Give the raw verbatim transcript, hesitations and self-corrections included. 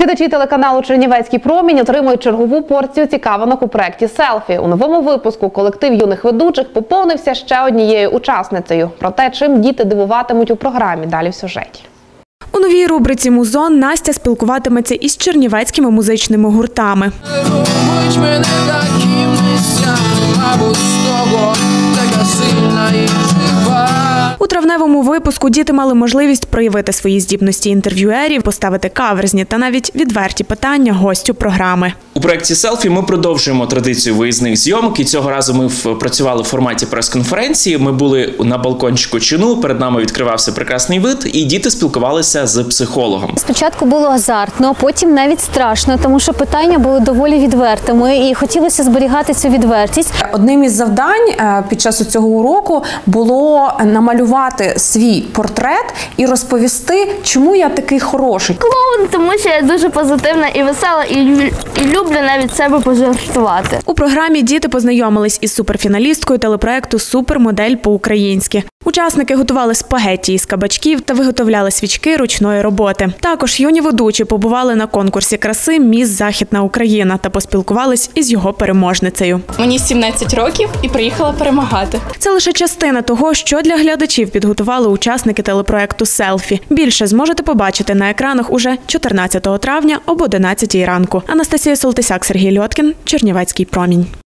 Глядачі телеканалу «Чернівецький промінь» отримують чергову порцію цікавинок у проєкті «Селфі». У новому випуску колектив юних ведучих поповнився ще однією учасницею. Про те, чим діти дивуватимуть у програмі, далі в сюжеті. У новій рубриці «Музон» Настя спілкуватиметься із чернівецькими музичними гуртами. У травневому випуску діти мали можливість проявити свої здібності інтерв'юерів, поставити каверзні та навіть відверті питання гостю програми. У проєкті «Селфі» ми продовжуємо традицію виїзних зйомок, і цього разу ми працювали в форматі прес-конференції. Ми були на балкончику чину, перед нами відкривався прекрасний вид, і діти спілкувалися з психологом. Спочатку було азартно, потім навіть страшно, тому що питання були доволі відвертими, і хотілося зберігати цю відвертість. Одним із завдань під час цього уроку було намалювати свій портрет і розповісти, чому я такий хороший. Клоун, тому що я дуже позитивна і весела, і люблю навіть себе пожартувати. У програмі діти познайомились із суперфіналісткою телепроекту «Супермодель по-українськи». Учасники готували спагетті із кабачків та виготовляли свічки ручної роботи. Також юні ведучі побували на конкурсі краси «Міс Західна Україна» та поспілкувались із його переможницею. Мені сімнадцять років і приїхала перемагати. Це лише частина того, що для глядачів підготували учасники телепроекту «Селфі». Більше зможете побачити на екранах уже чотирнадцятого травня об одинадцятій ранку. Анастасія Солтисяк, Сергій Льоткін, Чернівецький промінь.